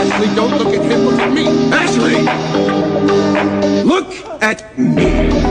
Ashley, don't look at him, look at me. Ashley! Look at me.